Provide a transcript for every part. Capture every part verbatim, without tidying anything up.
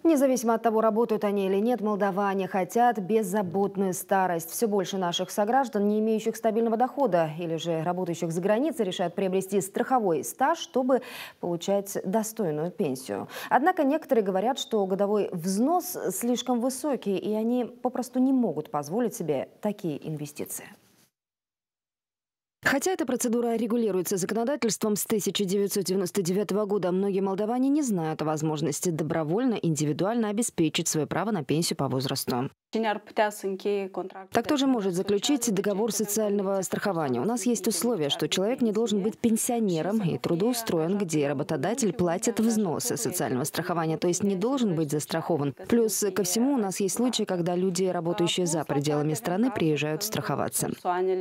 Независимо от того, работают они или нет, молдаване хотят беззаботную старость. Все больше наших сограждан, не имеющих стабильного дохода или же работающих за границей, решают приобрести страховой стаж, чтобы получать достойную пенсию. Однако некоторые говорят, что годовой взнос слишком высокий, и они попросту не могут позволить себе такие инвестиции. Хотя эта процедура регулируется законодательством с тысяча девятьсот девяносто девятого года, многие молдаване не знают о возможности добровольно, индивидуально обеспечить свое право на пенсию по возрасту. Так кто же может заключить договор социального страхования? У нас есть условие, что человек не должен быть пенсионером и трудоустроен, где работодатель платит взносы социального страхования, то есть не должен быть застрахован. Плюс ко всему у нас есть случаи, когда люди, работающие за пределами страны, приезжают страховаться.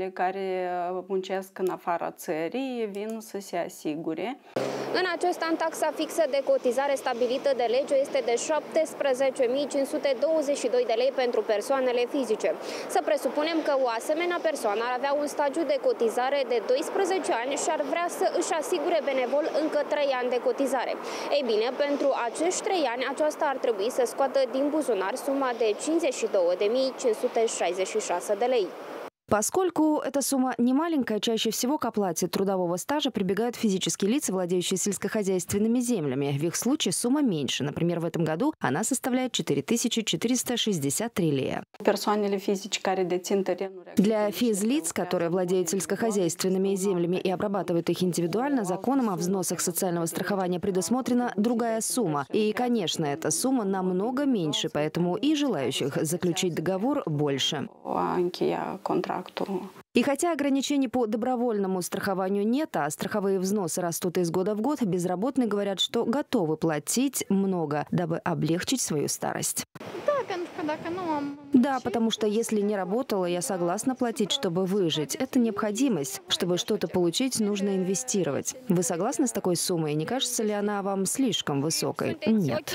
În acest an, taxa fixă de cotizare stabilită de lege este de șaptesprezece mii cinci sute douăzeci și doi de lei pentru persoanele fizice. Să presupunem că o asemenea persoană ar avea un stagiu de cotizare de doisprezece ani și ar vrea să își asigure benevol încă trei ani de cotizare. Ei bine, pentru acești trei ani, aceasta ar trebui să scoată din buzunar suma de cincizeci și două de mii cinci sute șaizeci și șase de lei. Поскольку эта сумма не маленькая, чаще всего к оплате трудового стажа прибегают физические лица, владеющие сельскохозяйственными землями. В их случае сумма меньше. Например, в этом году она составляет четыре тысячи четыреста шестьдесят три лея. Для физлиц, которые владеют сельскохозяйственными землями и обрабатывают их индивидуально, законом о взносах социального страхования предусмотрена другая сумма. И, конечно, эта сумма намного меньше, поэтому и желающих заключить договор больше. И хотя ограничений по добровольному страхованию нет, а страховые взносы растут из года в год, безработные говорят, что готовы платить много, дабы облегчить свою старость. Да, потому что если не работала, я согласна платить, чтобы выжить. Это необходимость. Чтобы что-то получить, нужно инвестировать. Вы согласны с такой суммой? Не кажется ли она вам слишком высокой? Нет.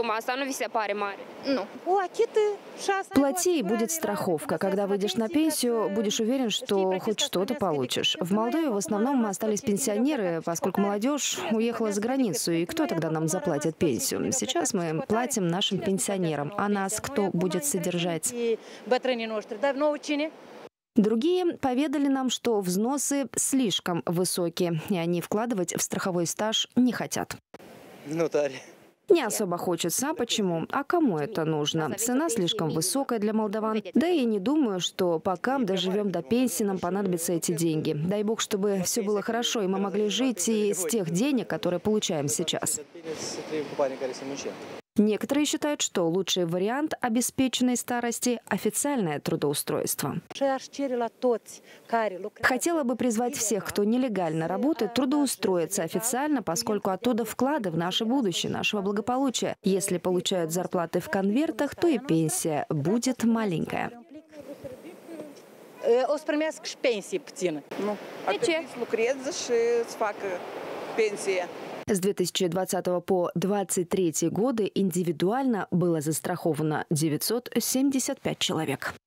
Плати, и будет страховка. Когда выйдешь на пенсию, будешь уверен, что хоть что-то получишь. В Молдове в основном остались пенсионеры, поскольку молодежь уехала за границу. И кто тогда нам заплатит пенсию? Сейчас мы платим нашим пенсионерам. А нас кто будет содержать? Другие поведали нам, что взносы слишком высокие, и они вкладывать в страховой стаж не хотят. Не особо хочется. А почему? А кому это нужно? Цена слишком высокая для молдаван. Да и не думаю, что пока мы доживем до пенсии, нам понадобятся эти деньги. Дай бог, чтобы все было хорошо, и мы могли жить и с тех денег, которые получаем сейчас. Некоторые считают, что лучший вариант обеспеченной старости – официальное трудоустройство. Хотела бы призвать всех, кто нелегально работает, трудоустроиться официально, поскольку оттуда вклады в наше будущее, нашего благополучия. Если получают зарплаты в конвертах, то и пенсия будет маленькая. С две тысячи двадцатого по двадцать третий годы индивидуально было застраховано девятьсот семьдесят пять человек.